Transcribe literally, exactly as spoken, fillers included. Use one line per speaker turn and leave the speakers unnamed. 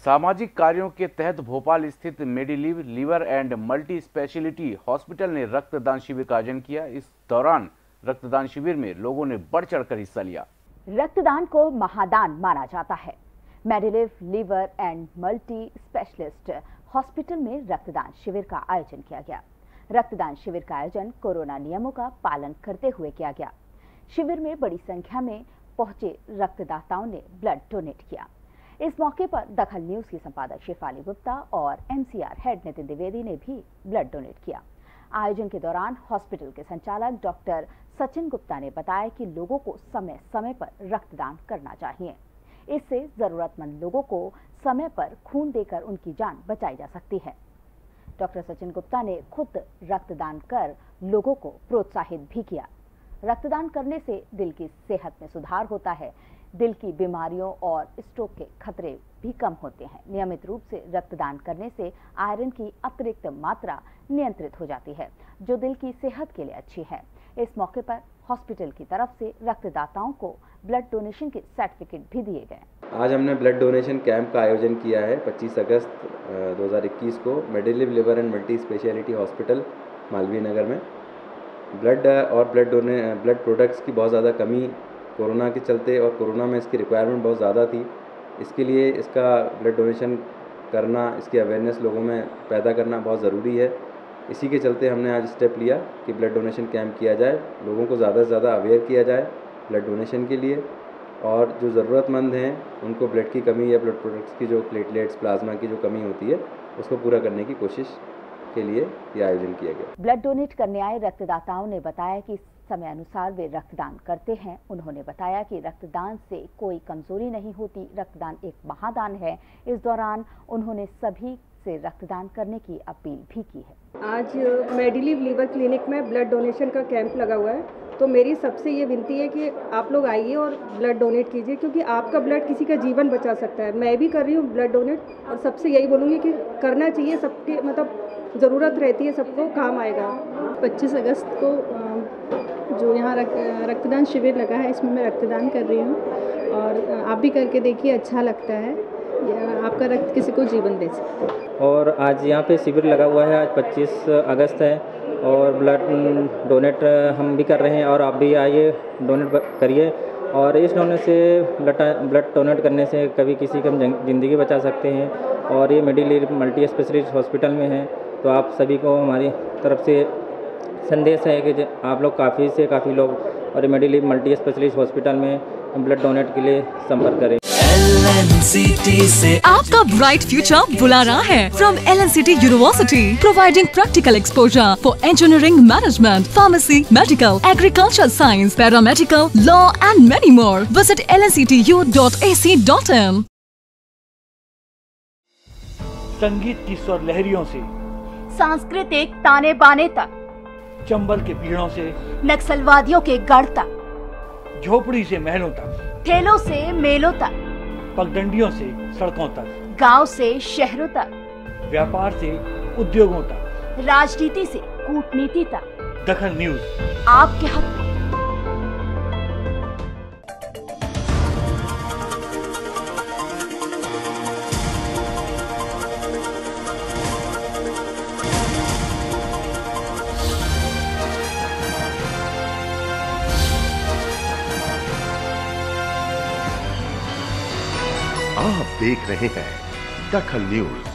सामाजिक कार्यों के तहत भोपाल स्थित Medilive liver and multi speciality hospital ने रक्तदान शिविर का आयोजन किया। इस दौरान रक्तदान शिविर में लोगों ने बढ़ चढ़कर हिस्सा लिया।
रक्तदान को महादान माना जाता है। Medilive liver and multi specialist hospital में रक्तदान शिविर का आयोजन किया गया। रक्तदान शिविर का आयोजन कोरोना नियमों का पालन करते हुए किया गया। शिविर में बड़ी संख्या में पहुंचे रक्तदाताओं ने ब्लड डोनेट किया। इस मौके पर दखल न्यूज की संपादक शेफाली गुप्ता और एमसीआर हेड नितिन द्विवेदी ने भी ब्लड डोनेट किया। आयोजन के दौरान हॉस्पिटल के संचालक डॉक्टर सचिन गुप्ता ने बताया कि लोगों को समय समय पर रक्तदान करना चाहिए। इससे जरूरतमंद लोगों को समय पर खून देकर उनकी जान बचाई जा सकती है। डॉक्टर सचिन गुप्ता ने खुद रक्तदान कर लोगों को प्रोत्साहित भी किया। रक्तदान करने से दिल की सेहत में सुधार होता है। दिल की बीमारियों और स्ट्रोक के खतरे भी कम होते हैं। नियमित रूप से रक्तदान करने से आयरन की अतिरिक्त मात्रा नियंत्रित हो जाती है, जो दिल की सेहत के लिए अच्छी है। इस मौके पर हॉस्पिटल की तरफ से रक्तदाताओं को ब्लड डोनेशन के सर्टिफिकेट भी दिए गए।
आज हमने ब्लड डोनेशन कैंप का आयोजन किया है पच्चीस अगस्त दो हज़ार इक्कीस को Medilive liver and multi speciality hospital Malviya Nagar में। ब्लड और ब्लड डोने ब्लड प्रोडक्ट्स की बहुत ज़्यादा कमी कोरोना के चलते और कोरोना में इसकी रिक्वायरमेंट बहुत ज़्यादा थी। इसके लिए इसका ब्लड डोनेशन करना, इसकी अवेयरनेस लोगों में पैदा करना बहुत ज़रूरी है। इसी के चलते हमने आज स्टेप लिया कि ब्लड डोनेशन कैंप किया जाए, लोगों को ज़्यादा से ज़्यादा अवेयर किया जाए ब्लड डोनेशन के लिए, और जो ज़रूरतमंद हैं उनको ब्लड की कमी या ब्लड प्रोडक्ट्स की जो प्लेटलेट्स प्लाज्मा की जो कमी होती है उसको पूरा करने की कोशिश के लिए ये आयोजन किया गया।
ब्लड डोनेट करने आए रक्तदाताओं ने बताया कि समय अनुसार वे रक्तदान करते हैं। उन्होंने बताया कि रक्तदान से कोई कमजोरी नहीं होती, रक्तदान एक महादान है। इस दौरान उन्होंने सभी से रक्तदान करने की अपील भी की है।
आज मेडिलिव लीवर क्लिनिक में ब्लड डोनेशन का कैंप लगा हुआ है, तो मेरी सबसे ये विनती है कि आप लोग आइए और ब्लड डोनेट कीजिए, क्योंकि आपका ब्लड किसी का जीवन बचा सकता है। मैं भी कर रही हूँ ब्लड डोनेट, और सबसे यही बोलूँगी कि करना चाहिए। सबके मतलब ज़रूरत रहती है, सबको काम आएगा।
पच्चीस अगस्त को जो यहाँ रक्तदान शिविर लगा है, इसमें मैं रक्तदान कर रही हूँ, और आप भी करके देखिए, अच्छा लगता है। आपका रक्त किसी को जीवन दे सकता है।
और आज यहाँ पे शिविर लगा हुआ है। आज पच्चीस अगस्त है और ब्लड डोनेट हम भी कर रहे हैं, और आप भी आइए डोनेट करिए। और इस डोनेट से ब्लड ब्लड डोनेट करने से कभी किसी की हम ज़िंदगी बचा सकते हैं। और ये मेडिलिव मल्टी स्पेशलिस्ट हॉस्पिटल में है, तो आप सभी को हमारी तरफ से संदेश है कि आप लोग काफ़ी से काफ़ी लोग और मेडिलिव मल्टी स्पेशलिस्ट हॉस्पिटल में ब्लड डोनेट के लिए संपर्क करें।
एल एन सी टी से
आपका ब्राइट फ्यूचर बुला रहा है from L N C T university, providing practical exposure for engineering, management, pharmacy, medical, agriculture science, paramedical, law and many more. Visit L N C T U dot A C dot in.
संगीत की स्वर लहरियों से
सांस्कृतिक ताने बाने तक,
चंबल के पीड़ों से
नक्सलवादियों के गढ़ तक,
झोपड़ी से महलों तक,
ठेलों से मेलों तक,
पगडंडियों से सड़कों तक,
गांव से शहरों तक,
व्यापार से उद्योगों तक,
राजनीति से कूटनीति तक,
दखल न्यूज
आपके हक में।
आप देख रहे हैं दखल न्यूज।